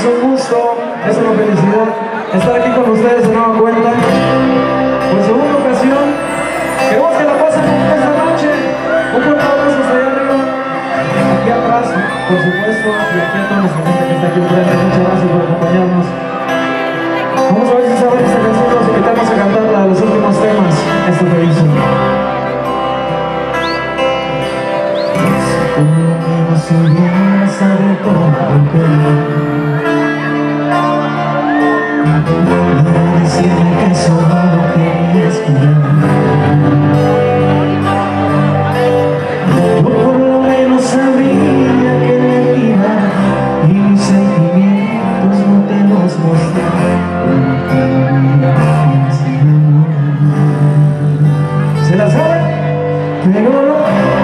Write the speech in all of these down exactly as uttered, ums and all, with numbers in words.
Es un gusto, es una felicidad estar aquí con ustedes de nueva cuenta. Por segunda ocasión, queremos que la pasen esta noche. Un fuerte abrazo hasta allá arriba, aquí atrás, por supuesto, y aquí a toda nuestra gente que está aquí enfrente. Muchas gracias por acompañarnos. Vamos a ver si saben esta canción, los invitamos a cantarla de los últimos temas. Esto que hizo. No sabía saber cómo romper. Nada decía que solo querías curar. Yo por lo menos sabía que me iba y mis sentimientos no te los mostré. ¿Se la sabe? Pero no.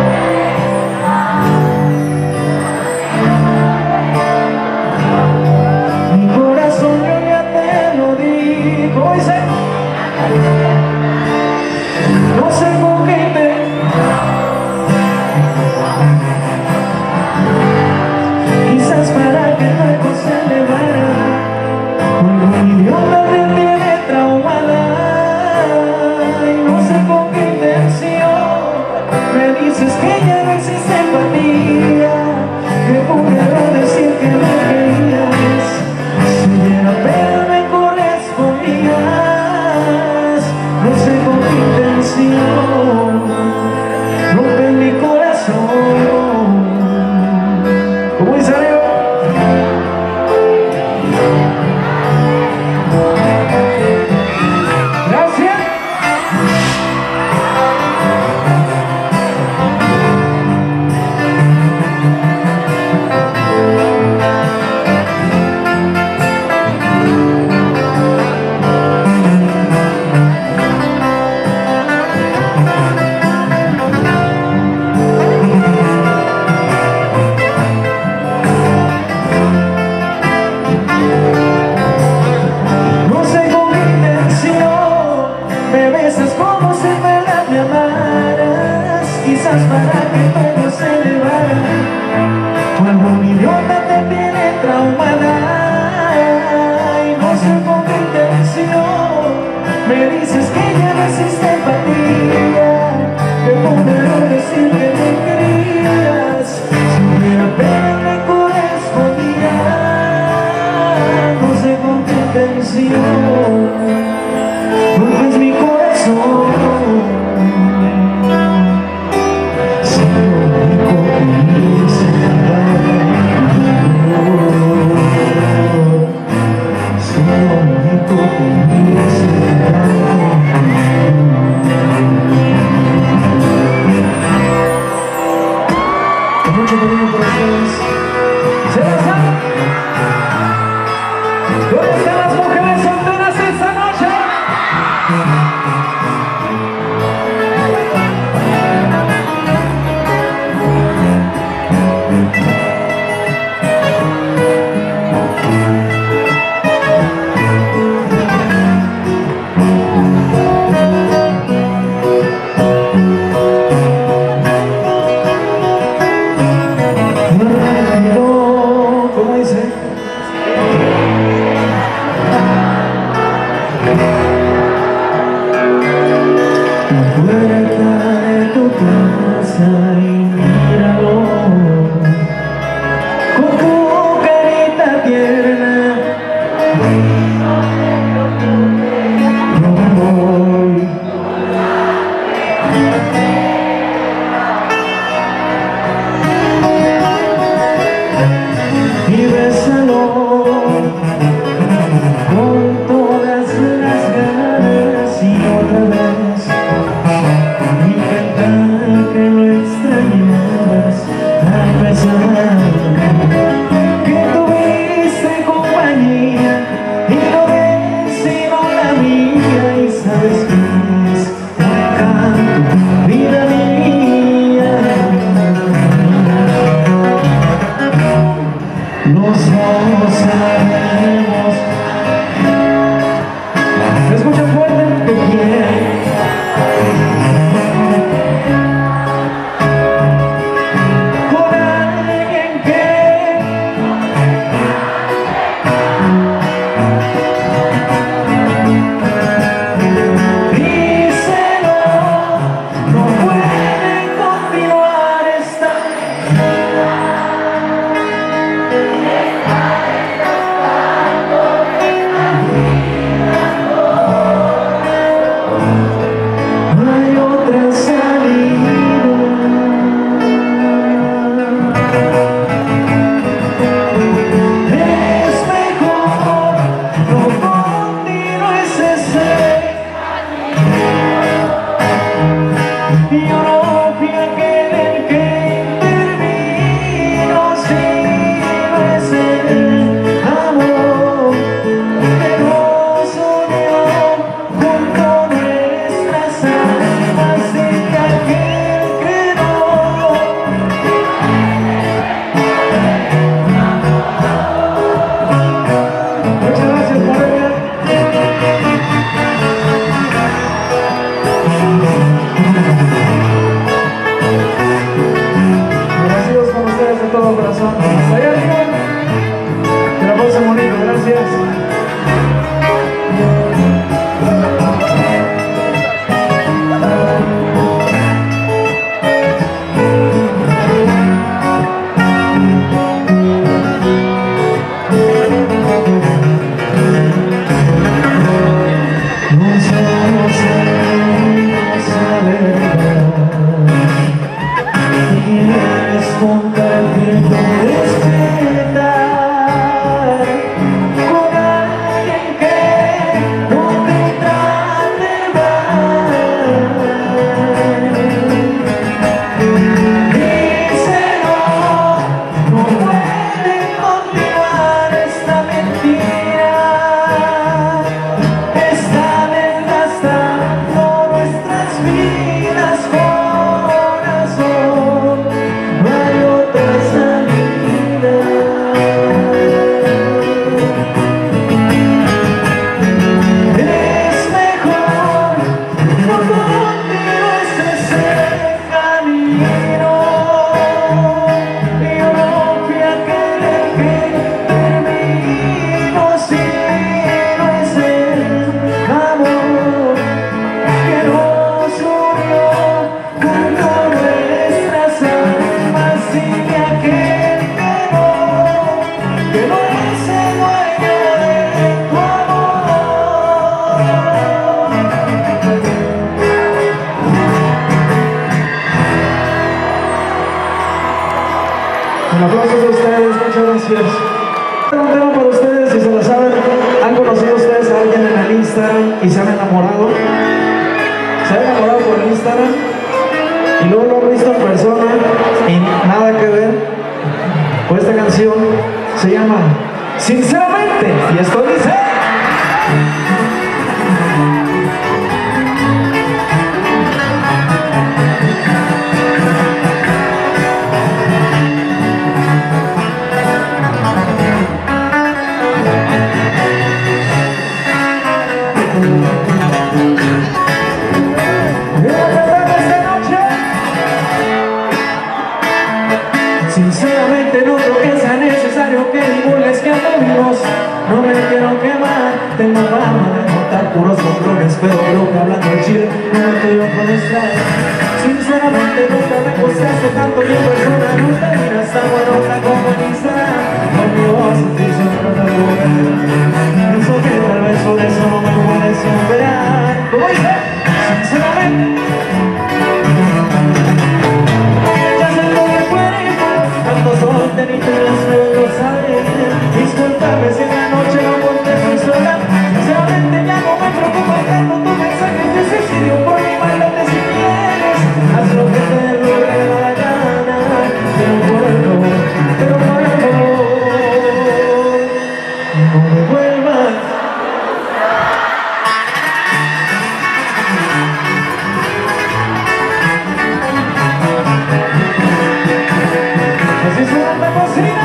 No sé por qué te quizás para que luego se elevara. Un idioma me tiene traumada y no sé con qué intención me dices que ya no existe empatía, que por error decir que me querías, si era pena me correspondía. No sé con qué intención rompe mi corazón. ¿Cómo dice arriba? Gracias. Como si en verdad me amaras, quizás para que todo se elevara. Cuando un idiota te tiene traumada y no sé con qué intención me dices que ya no existe empatía, que por error decir que me querías, si hubiera pena me correspondía. No sé con qué intención rompes mi corazón. Si lo único que hice si lo único que hice con mucho cariño por ustedes. ¿Se las dan? ¿Dónde están las mujeres solteras? gracias. Un aplauso a ustedes, muchas gracias. Un tema para ustedes, si se lo saben, han conocido ustedes a alguien en el Instagram y se han enamorado. Se han enamorado por el Instagram y luego lo han visto en persona y nada que ver. Pues esta canción se llama Sinceramente, y esto dice... Sinceramente no creo que sea necesario que divulgues que ando vivos. No me quiero quemar, tengo fama de contar puros controles, pero creo que hablando de chile no me estoy yo con distraer. Sinceramente nunca me gustaste tanto y en persona no te miras tan buenota como en Instagram. Con mi voz te hizo tratar de volver. Pienso que tal vez por eso no me puedes superar. ¿Cómo dice? Sinceramente ando solterito y las luego saber. Disculpame si en la noche no contesto sola. Sinceramente ya no me preocupa tanto tu mensaje de suicidio. Por mi mándate si quieres, haz lo que te dé la gana. Pero por favor, pero por favor, no me vuelvas. Así suena la cocina.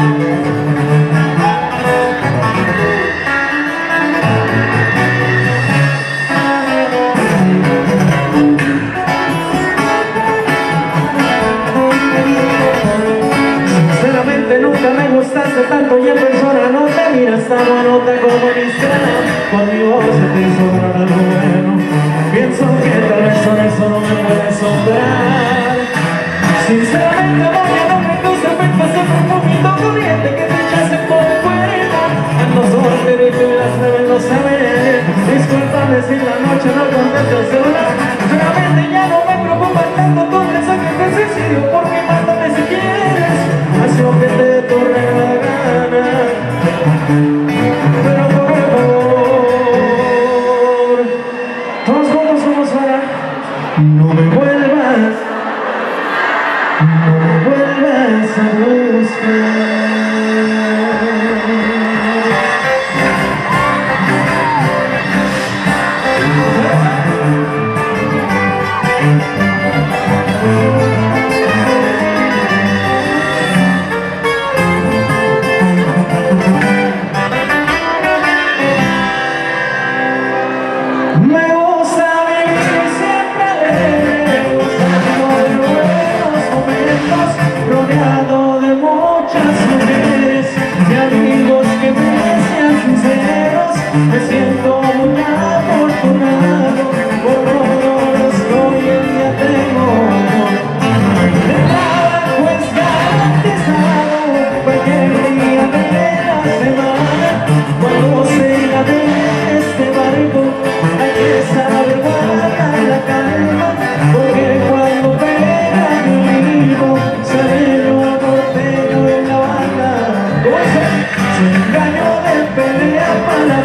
Sinceramente nunca me gustaste tanto y en persona no te miras tan buenota como en Instagram. Con mi voz se te hizo dar algo bueno. Pienso que tal vez por eso no me puedes sobrar. Sinceramente amor, ya no me gusta efectos de un poquito corriente que te echaste por fuera. Ando solterito y las deben no saber. Discúlpame si en la noche no contesto el celular. Sinceramente ya no me preocupa tanto tu mensaje de suicidio. Porque mátame si quieres, haz lo que te dé tu regalada gana. Pero por favor, todos juntos vamos para no me vuelvas. No me vuelvas a buscar.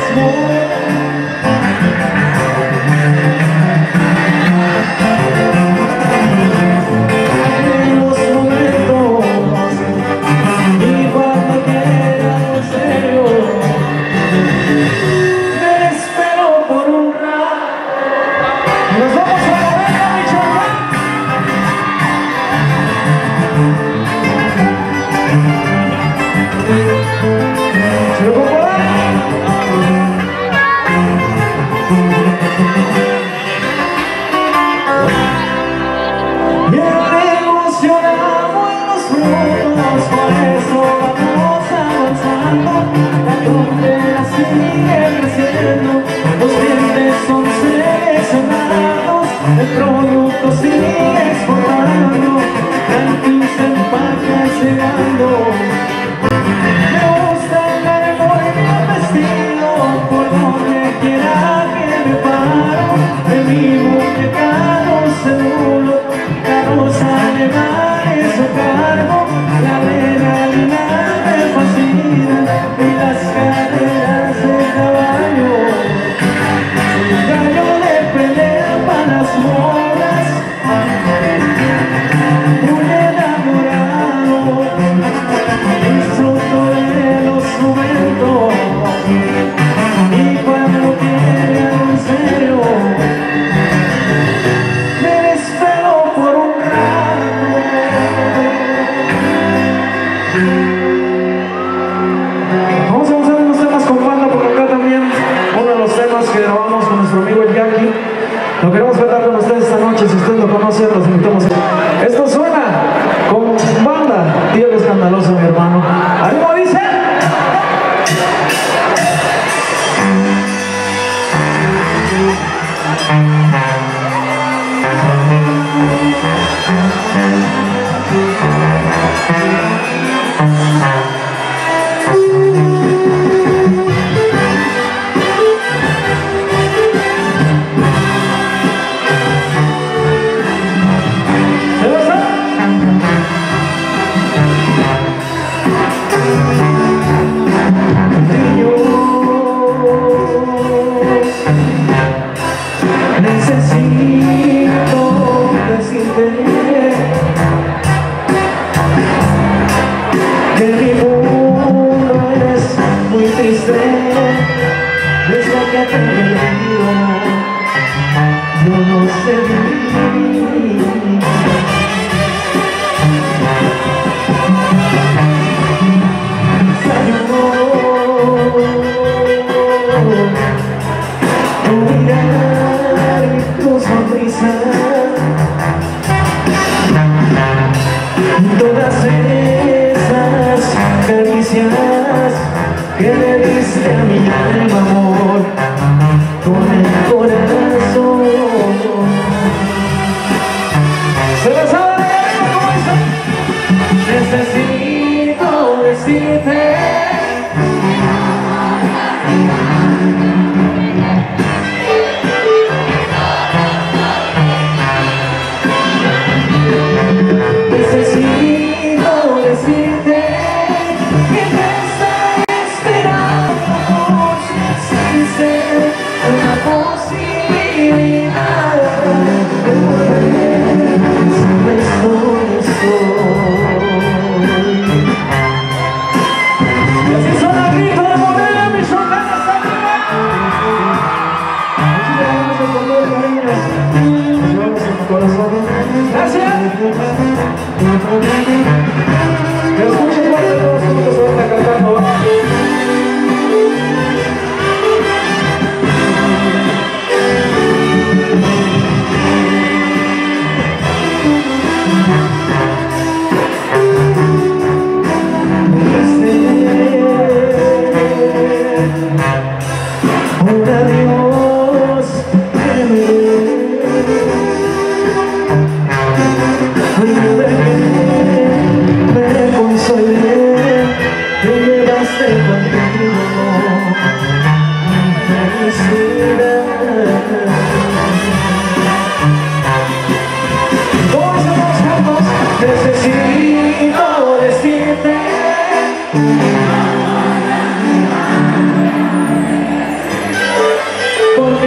Lo queremos cantar con ustedes esta noche. Si ustedes lo conocen, los invitamos. Esto suena con banda Diego Escandaloso, mi hermano. ¿Algo dice? Todas esas caricias que le diste a mi alma, amor, con el corazón. ¿Se la sabe? ¿Cómo dice? Necesito decirte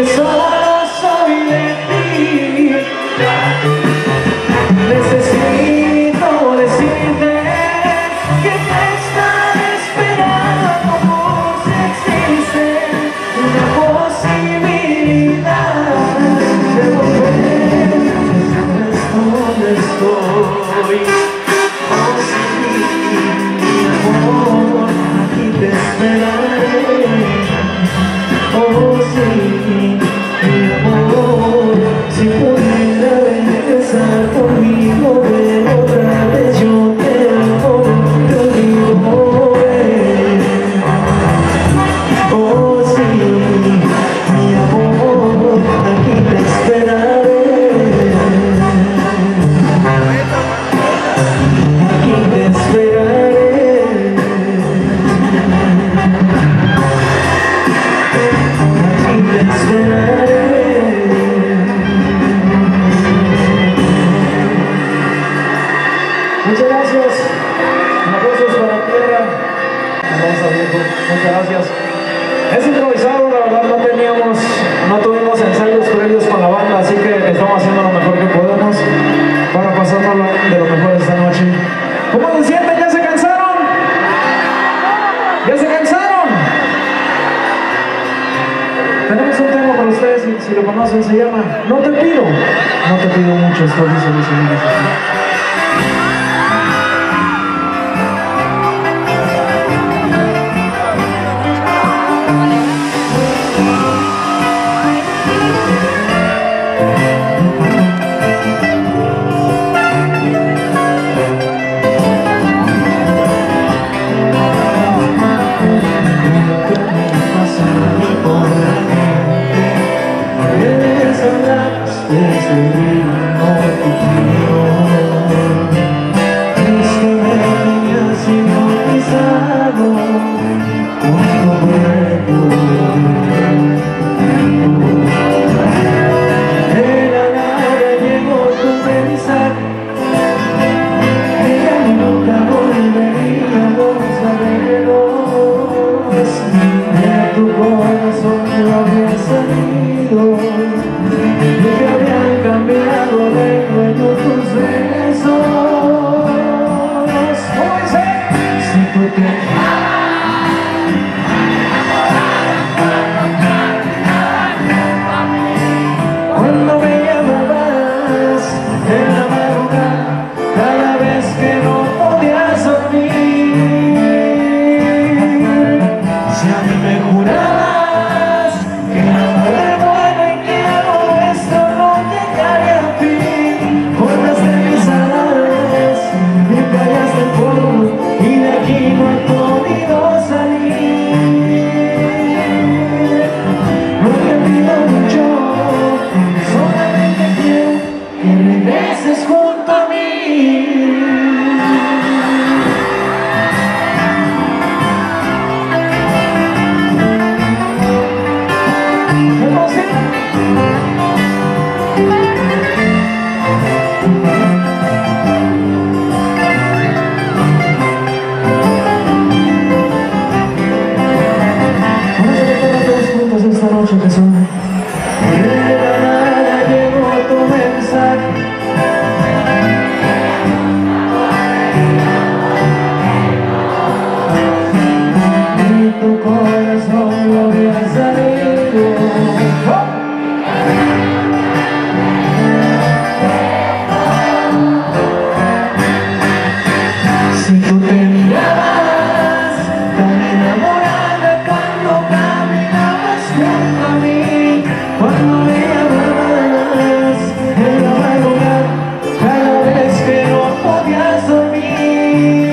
que solo soy de ti. Necesito decirte que te están esperando por si existe una posibilidad de volver. ¿Dónde estoy? Oh sí, mi amor, aquí te esperaré. Oh sí, mi amor, si pudiera regresar conmigo, ven otra vez, yo te amo, te digo, ven. Oh sí, mi amor, aquí te esperaré. Aquí te esperaré. Muchas gracias. Aplausos para tierra. Vamos a viejo. Muchas gracias. Es improvisado, la verdad no teníamos, no tuvimos ensayos previos con la banda, así que estamos haciendo lo mejor que podemos para pasarnos de lo mejor esta noche. ¿Cómo se sienten? ¿Ya se cansaron? ¿Ya se cansaron? Tenemos un tema para ustedes, si, si lo conocen, se llama No te pido, no te pido mucho, esto dice Luis Miguel.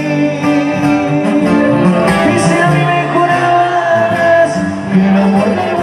amor.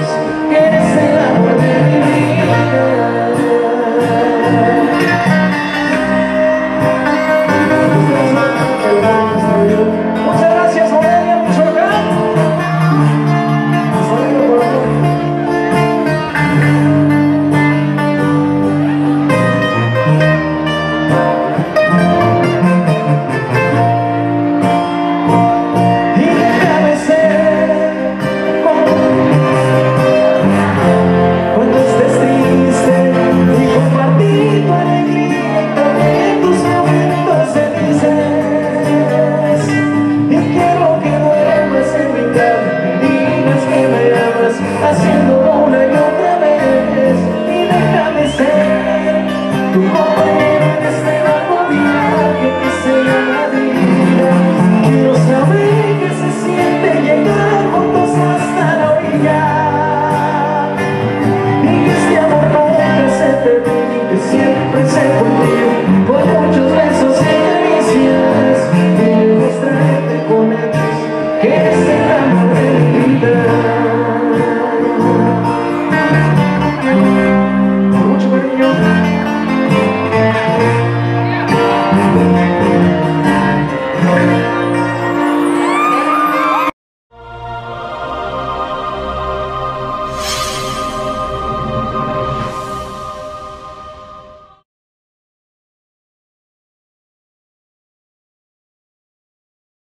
que eres el amor de mi vida. Muchas gracias, Morelia, Michoacán. Y déjame ser como cuando estés triste y compartir tu alegría en tus momentos felices. Y quiero que duermas en mi cama y digas que me amas así.